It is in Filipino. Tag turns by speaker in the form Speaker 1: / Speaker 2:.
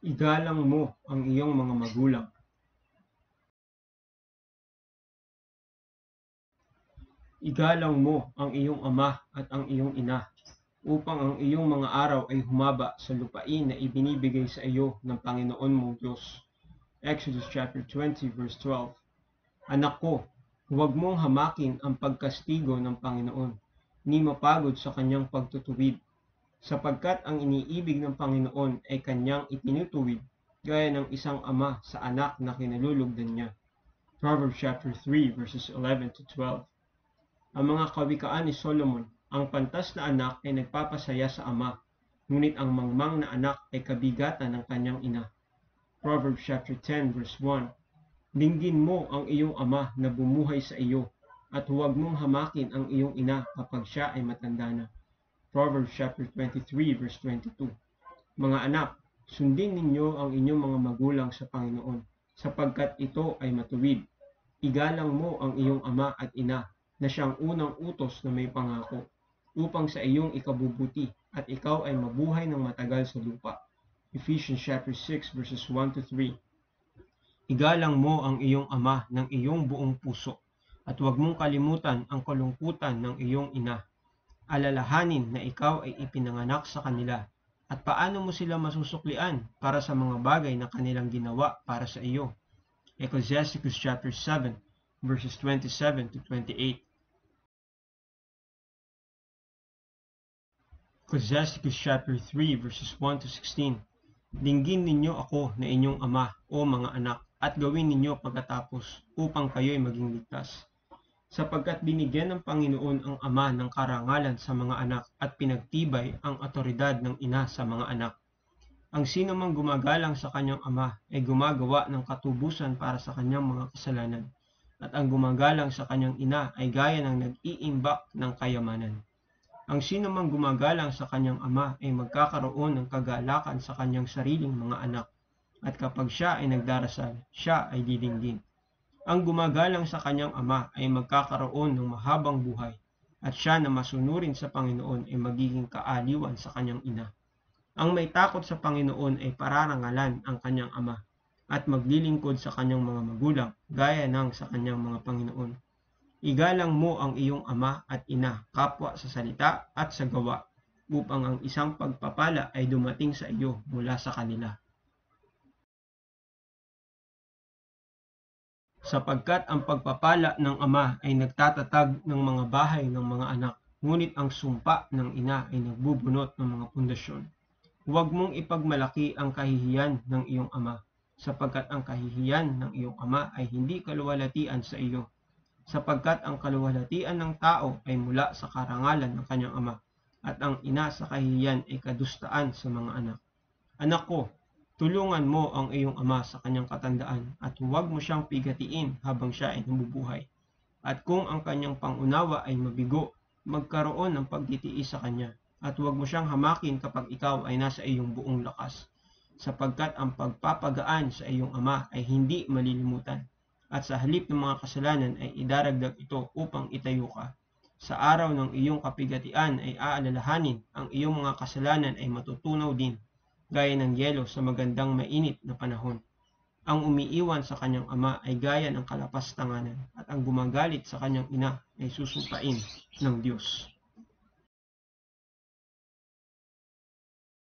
Speaker 1: Igalang mo ang iyong mga magulang. Igalang mo ang iyong ama at ang iyong ina, upang ang iyong mga araw ay humaba sa lupain na ibinibigay sa iyo ng Panginoon mong Diyos. Exodus chapter 20 verse 12. Anak ko, huwag mong hamakin ang pagkastigo ng Panginoon, ni mapagod sa kanyang pagtutuwid, sapagkat ang iniibig ng Panginoon ay kanyang itinutuwid, gaya ng isang ama sa anak na kinalulugdan niya. Proverbs chapter 3 verses 11 to 12. Ang mga kawikaan ni Solomon, ang pantas na anak ay nagpapasaya sa ama, ngunit ang mangmang na anak ay kabigatan ng kanyang ina. Proverbs chapter 10 verse 1. Dinggin mo ang iyong ama na bumuhay sa iyo, at huwag mong hamakin ang iyong ina kapag siya ay matanda na. Proverbs chapter 23 verse 22. Mga anak, sundin ninyo ang inyong mga magulang sa Panginoon, sapagkat ito ay matuwid. Igalang mo ang iyong ama at ina, na siyang unang utos na may pangako, upang sa iyong ikabubuti at ikaw ay mabuhay ng matagal sa lupa. Ephesians chapter 6 verses 1 to 3. Igalang mo ang iyong ama ng iyong buong puso, at huwag mong kalimutan ang kalungkutan ng iyong ina. Alalahanin na ikaw ay ipinanganak sa kanila, at paano mo sila masusuklian para sa mga bagay na kanilang ginawa para sa iyo. Ecclesiastes chapter 7 verses 27 to 28. Ecclesiastes chapter 3 verses 1 to 16. Dinggin ninyo ako na inyong ama, o mga anak, at gawin ninyo pagkatapos, upang kayo'y maging ligtas. Sapagkat binigyan ng Panginoon ang ama ng karangalan sa mga anak, at pinagtibay ang otoridad ng ina sa mga anak. Ang sino mang gumagalang sa kanyang ama ay gumagawa ng katubusan para sa kanyang mga kasalanan, at ang gumagalang sa kanyang ina ay gaya ng nag-iimbak ng kayamanan. Ang sino mang gumagalang sa kanyang ama ay magkakaroon ng kagalakan sa kanyang sariling mga anak, at kapag siya ay nagdarasal, siya ay didinggin. Ang gumagalang sa kanyang ama ay magkakaroon ng mahabang buhay, at siya na masunurin sa Panginoon ay magiging kaaliwan sa kanyang ina. Ang may takot sa Panginoon ay pararangalan ang kanyang ama, at maglilingkod sa kanyang mga magulang, gaya ng sa kanyang mga Panginoon. Igalang mo ang iyong ama at ina, kapwa sa salita at sa gawa, upang ang isang pagpapala ay dumating sa iyo mula sa kanila. Sapagkat ang pagpapala ng ama ay nagtatatag ng mga bahay ng mga anak, ngunit ang sumpa ng ina ay nagbubunot ng mga pundasyon. Huwag mong ipagmalaki ang kahihiyan ng iyong ama, sapagkat ang kahihiyan ng iyong ama ay hindi kaluwalhatian sa iyo, sapagkat ang kaluwalhatian ng tao ay mula sa karangalan ng kanyang ama, at ang ina sa kahihiyan ay kadustaan sa mga anak. Anak ko, tulungan mo ang iyong ama sa kanyang katandaan, at huwag mo siyang pigatiin habang siya ay nabubuhay. At kung ang kanyang pangunawa ay mabigo, magkaroon ng pagtitiis sa kanya, at huwag mo siyang hamakin kapag ikaw ay nasa iyong buong lakas, sapagkat ang pagpapagaan sa iyong ama ay hindi malilimutan, at sa halip ng mga kasalanan ay idaragdag ito upang itayo ka. Sa araw ng iyong kapigatian ay aalalahanin, ang iyong mga kasalanan ay matutunaw din, gaya ng yelo sa magandang mainit na panahon. Ang umiiwan sa kanyang ama ay gaya ng kalapastanganan, at ang gumagalit sa kanyang ina ay susumpain ng Diyos.